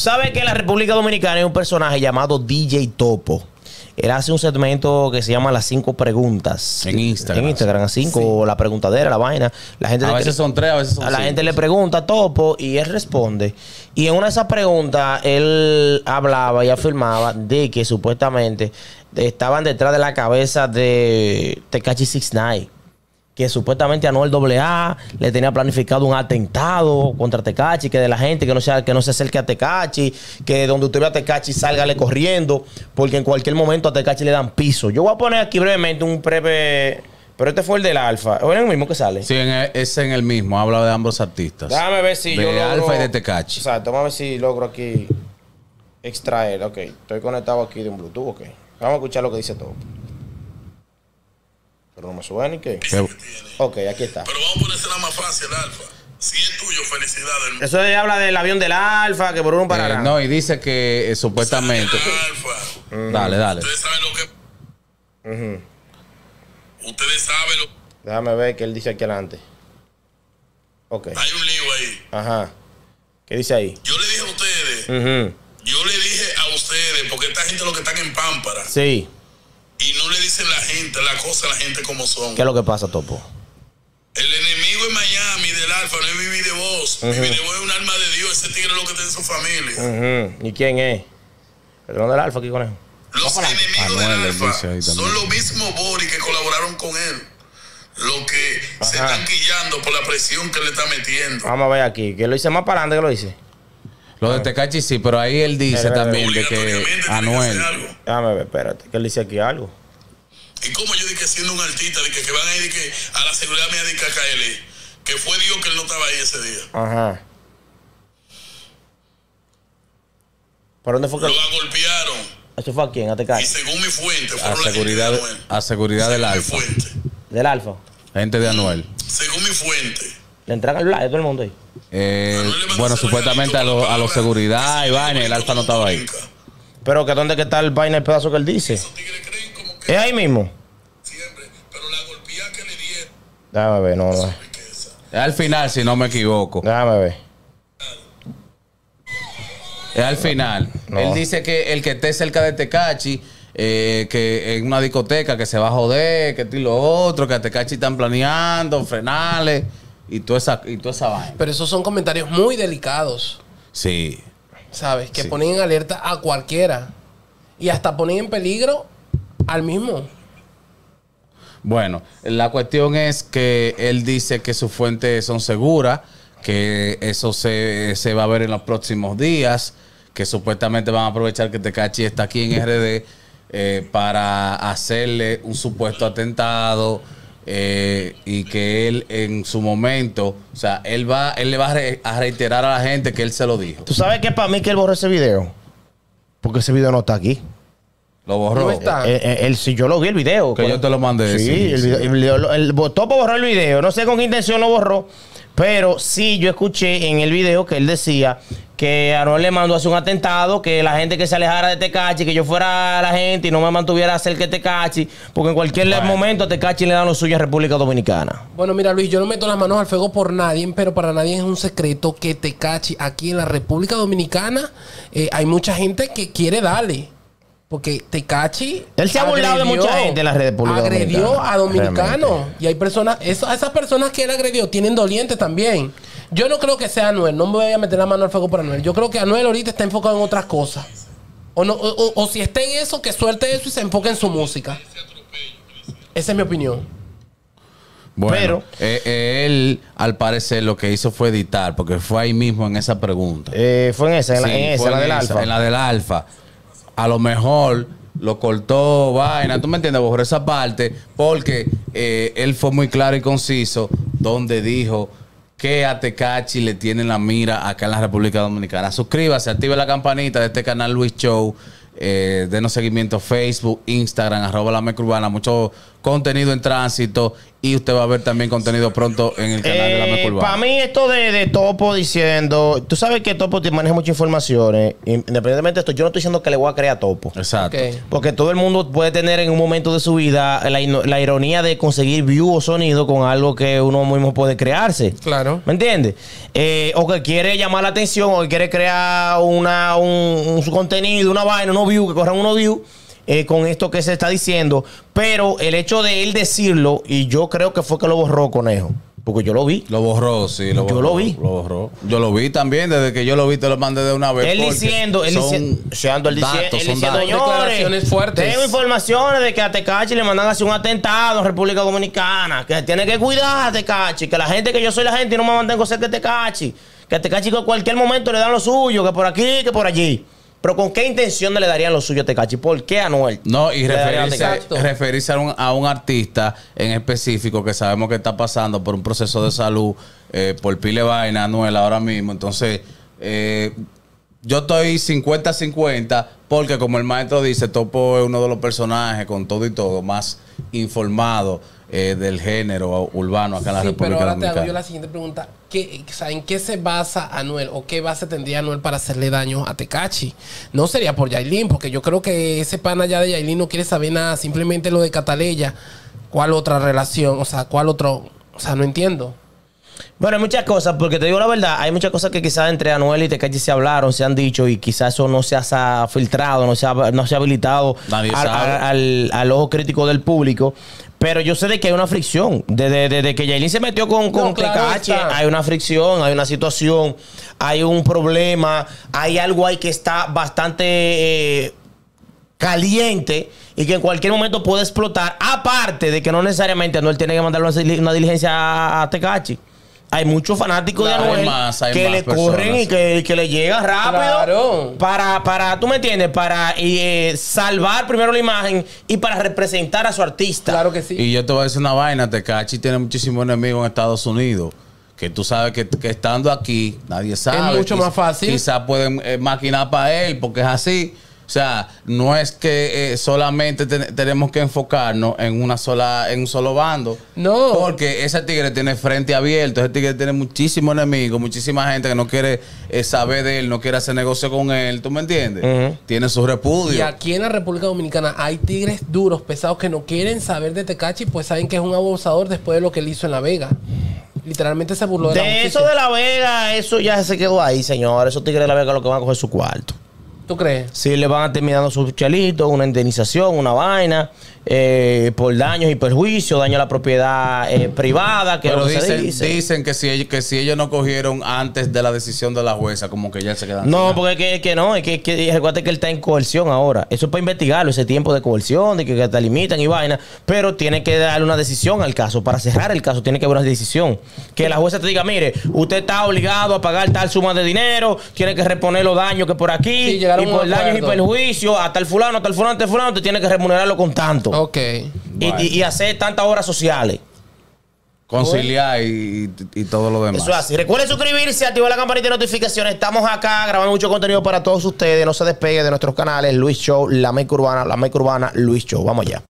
sabes que en la República Dominicana hay un personaje llamado DJ Topo. Él hace un segmento que se llama Las 5 Preguntas. En Instagram. En Instagram, las 5, sí. La preguntadera, la vaina. La gente a veces son 3, a veces son 5. A la gente le pregunta a Topo y él responde. Y en una de esas preguntas, él hablaba y afirmaba de que supuestamente estaban detrás de la cabeza de Tekashi 6ix9ine. Que supuestamente Anuel AA le tenía planificado un atentado contra Tekashi, que de la gente que no se acerque a Tekashi, que donde usted ve a Tekashi sálgale corriendo, porque en cualquier momento a Tekashi le dan piso. Yo voy a poner aquí brevemente un breve... Pero este fue el del Alfa. ¿O es el mismo que sale? Sí, es en el mismo. Habla de ambos artistas. Déjame ver si yo de logro... Alfa y de Tekashi. Exacto. Vamos a ver si logro aquí extraer. Ok. Estoy conectado aquí de un Bluetooth. Ok. Vamos a escuchar lo que dice todo. Pero no me suena ni qué. Ok, aquí está. Pero vamos a ponérsela más fácil, Alfa. Si es tuyo, felicidades. Eso habla del avión del Alfa, que por uno parará. No, y dice que supuestamente... Alfa. Dale. Ustedes saben lo que... Ustedes saben lo... Déjame ver qué él dice aquí adelante. Ok. Hay un lío ahí. Ajá. ¿Qué dice ahí? Yo le dije a ustedes. Yo le dije a ustedes, porque esta gente lo que están en Pámpara. Sí. Y no le dicen la gente, la cosa a la gente como son. ¿Qué es lo que pasa, Topo? El enemigo en Miami del Alfa no es Vivi de Voz. Vivi de Voz es un alma de Dios. Ese tigre es lo que tiene su familia. ¿Y quién es? ¿El del Alfa aquí con él? Los enemigos del Alfa son los mismos Boris que colaboraron con él. Los que se están quillando por la presión que le está metiendo. Vamos a ver aquí. ¿Que lo dice más para adelante que lo dice? Lo de Tekashi sí, pero ahí él dice también de que Anuel... Déjame ver, espérate, que él dice aquí algo. Y como yo dije, siendo un artista, de que van a ir a la seguridad mía de KKL, que fue Dios que él no estaba ahí ese día. Ajá. ¿Por dónde fue que lo golpearon? ¿Eso fue a quién? ¿A Tekashi? Y según mi fuente, a seguridad del Alfa. ¿Del Alfa? Gente de Anuel. Según mi fuente. ¿Le entregan el black a todo el mundo ahí? Bueno, supuestamente a los seguridad y vaina, el Alfa no estaba ahí. Pero que dónde que está el vaina, el pedazo que él dice. ¿Es ahí mismo? Siempre, pero la golpeada que le dieron. Déjame ver, no. Es al final, si no me equivoco. Déjame ver. Es al final. No. Él dice que el que esté cerca de Tekashi, que en una discoteca que se va a joder, que esto y lo otro, que a Tekashi están planeando, frenales y toda esa vaina. Pero esos son comentarios muy delicados. Sí. ¿Sabes? Que ponen en alerta a cualquiera. Y hasta ponen en peligro al mismo. Bueno, la cuestión es que él dice que sus fuentes son seguras, que eso se va a ver en los próximos días, que supuestamente van a aprovechar que Tekashi está aquí en RD para hacerle un supuesto atentado y que él en su momento, o sea, él le va a reiterar a la gente que él se lo dijo. ¿Tú sabes qué para mí que él borró ese video? Porque ese video no está aquí. ¿Lo borró? ¿No está? Si yo lo vi el video. Que yo te lo mandé. Sí, el Topo borró el video. No sé con qué intención lo borró. Pero sí, yo escuché en el video que él decía que Anuel le mandó a hacer un atentado, que la gente que se alejara de Tekashi, que yo fuera la gente y no me mantuviera cerca de Tekashi, porque en cualquier momento a Tekashi le dan lo suyo a República Dominicana. Bueno, mira, Luis, yo no meto las manos al fuego por nadie, pero para nadie es un secreto que Tekashi aquí en la República Dominicana hay mucha gente que quiere darle. Porque Tekashi... Él se ha burlado de mucha gente en la República Dominicana. Agredió a dominicanos. Y hay personas... esas personas que él agredió tienen dolientes también. Yo no creo que sea Anuel. No me voy a meter la mano al fuego por Anuel. Yo creo que Anuel ahorita está enfocado en otras cosas. O si está en eso, que suelte eso y se enfoque en su música. Esa es mi opinión. Bueno, pero él, al parecer, lo que hizo fue editar, porque fue ahí mismo en esa pregunta. Fue en esa, en la del Alfa. En la del Alfa. A lo mejor lo cortó, vaina, ¿tú me entiendes? Borró esa parte porque él fue muy claro y conciso donde dijo que a Tekashi le tienen la mira acá en la República Dominicana. Suscríbase, active la campanita de este canal Luis Show, denos seguimiento Facebook, Instagram, @lamecrurbana, mucho contenido en tránsito y usted va a ver también contenido pronto en el canal de La Meca Urbana. Para mí esto de Topo diciendo, tú sabes que Topo te maneja muchas informaciones, independientemente de esto, yo no estoy diciendo que le voy a creer a Topo. Exacto. Ok. Porque todo el mundo puede tener en un momento de su vida la ironía de conseguir view o sonido con algo que uno mismo puede crearse. Claro. ¿Me entiendes? O que quiere llamar la atención, o que quiere crear un contenido, una vaina, unos views, que corran unos views. Con esto que se está diciendo, pero el hecho de él decirlo, y yo creo que fue que lo borró, Conejo, porque yo lo vi. Lo borró, sí. Yo lo vi. Lo borró. Yo lo vi también. Desde que yo lo vi, te lo mandé de una vez. Él diciendo, señores, declaraciones fuertes. tengo informaciones de que a Tecachi le mandan a hacer un atentado en República Dominicana, que tiene que cuidar a Tecachi, que la gente, que yo soy la gente y no me mantengo cerca de Tecachi, que a Tecachi en cualquier momento le dan lo suyo, que por aquí, que por allí. Pero ¿con qué intención le darían lo suyo a Tecachi? ¿Por qué a Anuel? No, y Exacto. referirse a un artista en específico que sabemos que está pasando por un proceso de salud, por pile vaina, Anuel ahora mismo. Entonces, yo estoy 50-50 porque, como el maestro dice, Topo es uno de los personajes con todo y todo más informado del género urbano acá en la República pero ahora Dominicana. te hago yo la siguiente pregunta. ¿En qué se basa Anuel o qué base tendría Anuel para hacerle daño a Tecachi? No sería por Yailin, porque yo creo que ese pana ya de Yailin no quiere saber nada, simplemente lo de Cataleya. ¿Cuál otra relación? O sea, ¿cuál otro? O sea, no entiendo. Bueno, hay muchas cosas, porque te digo la verdad, hay muchas cosas que quizás entre Anuel y Tecachi se hablaron, se han dicho, y quizás eso no se ha filtrado, no se ha habilitado al ojo crítico del público. Pero yo sé de que hay una fricción. Desde que Yailin se metió con Tecachi, hay una fricción, hay una situación, hay un problema, hay algo ahí que está bastante caliente y que en cualquier momento puede explotar. Aparte de que no necesariamente Anuel tiene que mandarle una diligencia a Tecachi. Hay muchos fanáticos de Anuel que le corren y que le llegan rápido. Claro. Para, tú me entiendes, para salvar primero la imagen y para representar a su artista. Claro que sí. Y yo te voy a decir una vaina, Tecachi tiene muchísimos enemigos en Estados Unidos. Que tú sabes que estando aquí, nadie sabe. Es mucho más fácil. Quizás pueden maquinar para él, porque es así. O sea, no es que solamente tenemos que enfocarnos en un solo bando. No. Porque ese tigre tiene frente abierto. Ese tigre tiene muchísimos enemigos, muchísima gente que no quiere saber de él, no quiere hacer negocio con él. ¿Tú me entiendes? Tiene su repudio. Y aquí en la República Dominicana hay tigres duros, pesados, que no quieren saber de Tecachi, pues saben que es un abusador después de lo que él hizo en La Vega. Literalmente se burló de la justicia. Eso de La Vega, eso ya se quedó ahí, señor. Esos tigres de La Vega lo que van a coger su cuarto. ¿Tú crees? Sí, le van a terminar dando sus chelitos, una indemnización, una vaina, por daños y perjuicios, daño a la propiedad privada. Que pero se dice. dicen que si ellos no cogieron antes de la decisión de la jueza, como que ya se quedan. No, porque es que no, es que recuerda que él está en coerción ahora. Eso es para investigarlo, ese tiempo de coerción, de que te limitan y vaina. Pero tiene que darle una decisión al caso. Para cerrar el caso, tiene que haber una decisión. Que la jueza te diga, mire, usted está obligado a pagar tal suma de dinero, tiene que reponer los daños que por aquí, Sí, y por daños y perjuicios, a tal fulano, te tiene que remunerarlo con tanto. Ok. Y hacer tantas obras sociales. Conciliar y todo lo demás. Eso es así. Recuerden suscribirse, activar la campanita de notificaciones. Estamos acá grabando mucho contenido para todos ustedes. No se despegue de nuestros canales. Luis Show, La Meca Urbana, Luis Show. Vamos allá.